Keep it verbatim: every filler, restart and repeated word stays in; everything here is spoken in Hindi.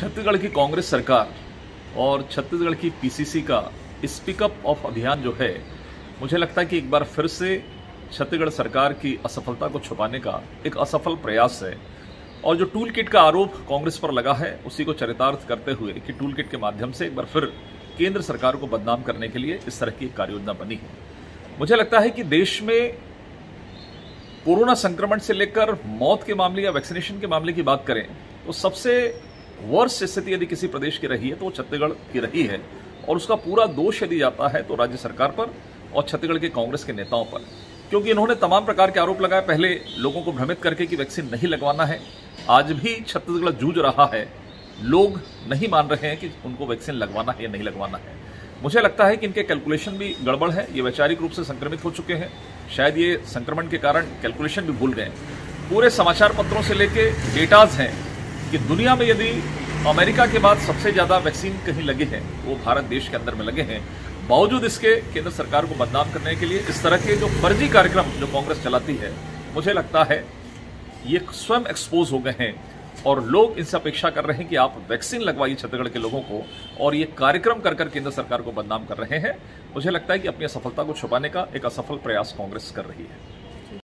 छत्तीसगढ़ की कांग्रेस सरकार और छत्तीसगढ़ की पीसीसी का स्पीकअप ऑफ अभियान जो है, मुझे लगता है कि एक बार फिर से छत्तीसगढ़ सरकार की असफलता को छुपाने का एक असफल प्रयास है। और जो टूल किट का आरोप कांग्रेस पर लगा है, उसी को चरितार्थ करते हुए कि टूल किट के माध्यम से एक बार फिर केंद्र सरकार को बदनाम करने के लिए इस तरह की कार्य योजना बनी है। मुझे लगता है कि देश में कोरोना संक्रमण से लेकर मौत के मामले या वैक्सीनेशन के मामले की बात करें तो सबसे वर्स्ट स्थिति यदि किसी प्रदेश की रही है तो वो छत्तीसगढ़ की रही है। और उसका पूरा दोष यदि जाता है तो राज्य सरकार पर और छत्तीसगढ़ के कांग्रेस के नेताओं पर, क्योंकि इन्होंने तमाम प्रकार के आरोप लगाए। पहले लोगों को भ्रमित करके कि वैक्सीन नहीं लगवाना है। आज भी छत्तीसगढ़ जूझ रहा है, लोग नहीं मान रहे हैं कि उनको वैक्सीन लगवाना है या नहीं लगवाना है। मुझे लगता है कि इनके कैलकुलेशन भी गड़बड़ है। ये वैचारिक रूप से संक्रमित हो चुके हैं, शायद ये संक्रमण के कारण कैलकुलेशन भी भूल गए। पूरे समाचार पत्रों से लेके डेटाज हैं कि दुनिया में यदि अमेरिका के बाद सबसे ज्यादा वैक्सीन कहीं लगे हैं वो भारत देश के अंदर में लगे हैं। बावजूद इसके केंद्र सरकार को बदनाम करने के लिए इस तरह के जो फर्जी कार्यक्रम जो कांग्रेस चलाती है, मुझे लगता है ये स्वयं एक्सपोज हो गए हैं और लोग इनसे अपेक्षा कर रहे हैं कि आप वैक्सीन लगवाइए छत्तीसगढ़ के लोगों को, और ये कार्यक्रम कर कर केंद्र सरकार को बदनाम कर रहे हैं। मुझे लगता है कि अपनी असफलता को छुपाने का एक असफल प्रयास कांग्रेस कर रही है।